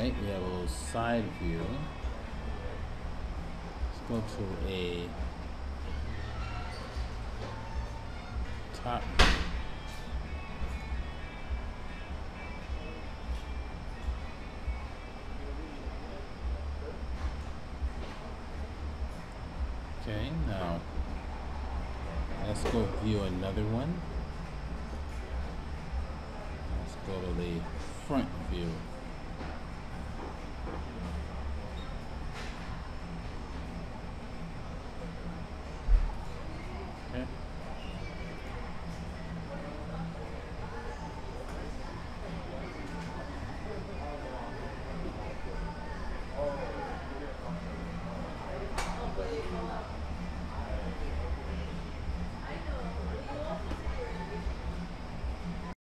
right, we have a little side view. Let's go to a top view. Okay, now let's go view another one. Let's go to the front view.